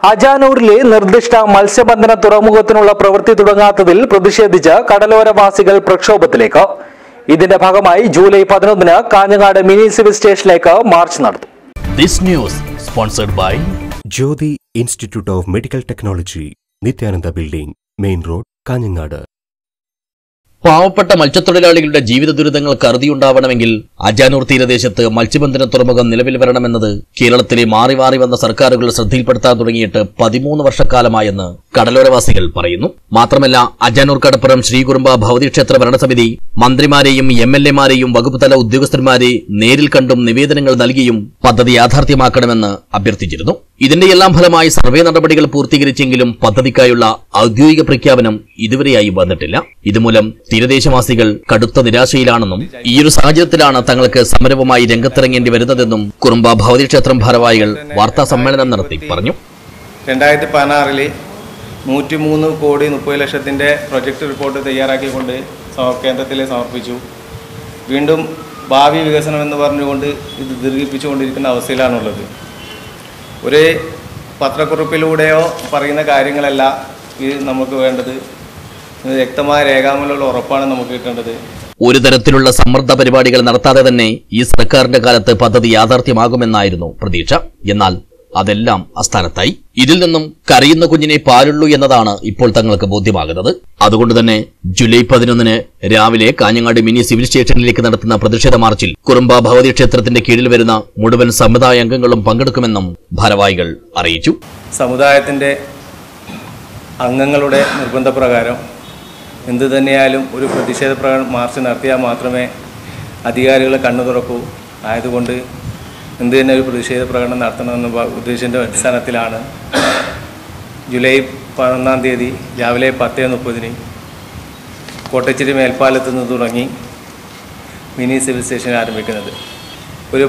അജാനൂരിലെ നിർദ്ദിഷ്ട മത്സ്യബന്ധന തുറമുഖത്തിനുള്ള പ്രവൃത്തി തുടങ്ങാത്തതിൽ പ്രതിഷേധിച്ച് കടലോരവാസികൾ പ്രക്ഷോഭത്തിലേക്ക്. ഇതിന്റെ ഭാഗമായി ജൂലൈ 11-ന് കാഞ്ഞങ്ങാട് മിനി സിവിൽ സ്റ്റേഷനിലേക്ക് മാർച്ച് നടത്തും. This news sponsored by Jyothi institute of medical technology, Nithyananda building, main road, Kanhangad. പാവപ്പെട്ട മത്സ്യത്തൊഴിലാളികളുടെ ജീവിത ദുരിതങ്ങൾക്ക് അറുതിയുണ്ടാവണമെങ്കിൽ അജാനൂർ തീരദേശത്ത് മത്സ്യബന്ധന തുറമുഖം നിലവിൽ വരണമെന്നത് കേരളത്തിലെ മാറി മാറി വന്ന സർക്കാരുകൾ ശ്രദ്ധയിൽപ്പെടുത്താൻ തുടങ്ങിയിട്ട് 13 വർഷക്കാലമായെന്ന് കടലോരവാസികൾ പറയുന്നു. മാത്രമല്ല, അജാനൂർ കടപ്പുറം ശ്രീകുറുമ്പ ഭൗതിക്ഷേത്ര ഭരണസമിതി മന്ത്രിമാരെയും MLA-മാരെയും വകുപ്പ് തല ഉദ്യോഗസ്ഥന്മാരെ നേരിൽ കണ്ടും നിവേദനങ്ങൾ നൽകിയും പദ്ധതി യാഥാർത്ഥ്യമാക്കണമെന്ന് അഭ്യർത്ഥിച്ചിരുന്നു. ഇതിന്റെയെല്ലാം ഫലമായി സർവേ നടപടികൾ പൂർത്തീകരിച്ചെങ്കിലും പദ്ധതിക്കായുള്ള ഔദ്യോഗിക പ്രഖ്യാപനം ഇതുവരെയായി വന്നിട്ടില്ല. ഇതുമൂലം തീരദേശവാസികൾ കടുത്ത നിരാശയിലാണെന്നും ഈയൊരു സാഹചര്യത്തിലാണ് തങ്ങൾക്ക് സമരവുമായി രംഗത്തിറങ്ങേണ്ടി വരുന്നതെന്നും കുറുമ്പ ഭൗതിക്ഷേത്രം ഭാരവാഹികൾ വാർത്താ സമ്മേളനം നടത്തി പറഞ്ഞു. 2016 103,30,00,000 പ്രൊജക്ട് റിപ്പോർട്ട് തയ്യാറാക്കിക്കൊണ്ട് കേന്ദ്രത്തിൽ സമർപ്പിച്ചു. വീണ്ടും ഭാവി വികസനം എന്ന് പറഞ്ഞുകൊണ്ട് ഇത് ദീർഘിപ്പിച്ചുകൊണ്ടിരിക്കുന്ന അവസ്ഥയിലാണുള്ളത്. ഒരു പത്രക്കുറിപ്പിലൂടെയോ പറയുന്ന കാര്യങ്ങളല്ല ഇത് നമുക്ക് വേണ്ടത്. വ്യക്തമായ രേഖാമൂലമുള്ള ഉറപ്പാണ് നമുക്ക് കിട്ടേണ്ടത്. ഒരു തരത്തിലുള്ള സമ്മർദ്ദ പരിപാടികൾ നടത്താതെ തന്നെ ഈ സർക്കാരിന്റെ കാലത്ത് പദ്ധതി യാഥാർത്ഥ്യമാകുമെന്നായിരുന്നു പ്രതീക്ഷ. എന്നാൽ അതെല്ലാം അസ്ഥാനത്തായി. ഇതിൽ നിന്നും കരയുന്ന കുഞ്ഞിനെ പാലുള്ളൂ എന്നതാണ് ഇപ്പോൾ തങ്ങൾക്ക് ബോധ്യമാകുന്നത്. അതുകൊണ്ട് തന്നെ ജൂലൈ 11-ന് രാവിലെ കാഞ്ഞങ്ങാട് മിനി സിവിൽ സ്റ്റേഷനിലേക്ക് നടത്തുന്ന പ്രതിഷേധ മാർച്ചിൽ കുറുമ്പ ഭഗവതി ക്ഷേത്രത്തിന്റെ കീഴിൽ വരുന്ന മുഴുവൻ സമുദായ അംഗങ്ങളും പങ്കെടുക്കുമെന്നും ഭാരവാഹികൾ അറിയിച്ചു. സമുദായത്തിന്റെ അംഗങ്ങളുടെ നിർബന്ധപ്രകാരം എന്തു തന്നെയായാലും ഒരു പ്രതിഷേധ മാർച്ച് നടത്തിയാൽ മാത്രമേ അധികാരികൾ കണ്ണു തുറക്കൂ. ആയതുകൊണ്ട് എന്തു തന്നെ ഒരു പ്രതിഷേധ പ്രകടനം നടത്തണമെന്ന ഉദ്ദേശത്തിൻ്റെ അടിസ്ഥാനത്തിലാണ് ജൂലൈ 11-ാം തീയതി രാവിലെ 10:30 കോട്ടച്ചിരി മേൽപ്പാലത്ത് നിന്ന് തുടങ്ങി മിനി സിവിൽ സ്റ്റേഷൻ ആരംഭിക്കുന്നത്. ഒരു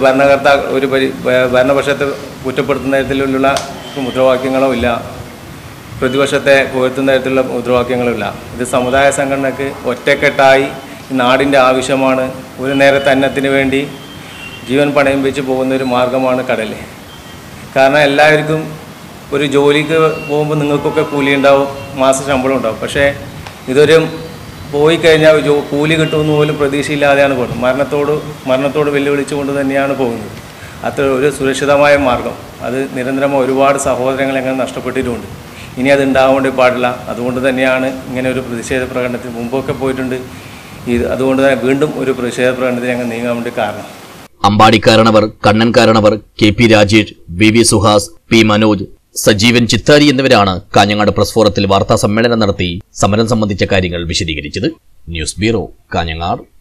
ഭരണപക്ഷത്തെ കുറ്റപ്പെടുത്തുന്ന തരത്തിലുള്ള മുദ്രാവാക്യങ്ങളോ ഇല്ല, പ്രതിപക്ഷത്തെ പുകഴ്ത്തുന്ന തരത്തിലുള്ള മുദ്രാവാക്യങ്ങളോ ഇല്ല. ഇത് സമുദായ സംഘടനയ്ക്ക് ഒറ്റക്കെട്ടായി നാടിൻ്റെ ആവശ്യമാണ്. ഒരു നേരത്തെ അന്നത്തിന് വേണ്ടി ജീവൻ പണയം വെച്ച് പോകുന്ന ഒരു മാർഗമാണ് കടൽ. കാരണം എല്ലാവർക്കും ഒരു ജോലിക്ക് പോകുമ്പോൾ നിങ്ങൾക്കൊക്കെ കൂലി ഉണ്ടാവും, മാസ ശമ്പളം ഉണ്ടാവും. പക്ഷേ ഇതൊരു പോയി കഴിഞ്ഞാൽ കൂലി കിട്ടുമെന്ന് പോലും പ്രതീക്ഷയില്ലാതെയാണ് പോകുന്നത്. മരണത്തോട് വെല്ലുവിളിച്ചുകൊണ്ട് തന്നെയാണ് പോകുന്നത്. അത്ര ഒരു സുരക്ഷിതമായ മാർഗം അത് നിരന്തരമായി ഒരുപാട് സഹോദരങ്ങൾ എങ്ങനെ നഷ്ടപ്പെട്ടിട്ടുമുണ്ട്. ഇനി അത് ഉണ്ടാവേണ്ടി പാടില്ല. അതുകൊണ്ട് തന്നെയാണ് ഇങ്ങനെ ഒരു പ്രതിഷേധ പ്രകടനത്തിന് മുമ്പൊക്കെ പോയിട്ടുണ്ട്. അതുകൊണ്ട് തന്നെ വീണ്ടും ഒരു പ്രതിഷേധ പ്രകടനത്തിന് ഞങ്ങൾ നീങ്ങാൻ വേണ്ടി കാരണം അമ്പാടിക്കാരണവർ, കണ്ണൻകാരണവർ, KP Rajesh, BV Suhas, P Manoj, Sajeevan Chithari എന്നിവരാണ് കാഞ്ഞങ്ങാട് പ്രസ് ഫോറത്തിൽ വാർത്താ സമ്മേളനം നടത്തി സമരം സംബന്ധിച്ച കാര്യങ്ങൾ വിശദീകരിച്ചത്. News bureau, Kanhangad.